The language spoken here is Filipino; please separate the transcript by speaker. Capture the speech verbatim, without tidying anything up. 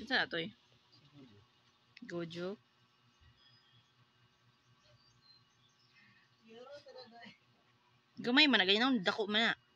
Speaker 1: Saan na to eh? Gojo. Gamay man na, ganyan akong dako man na.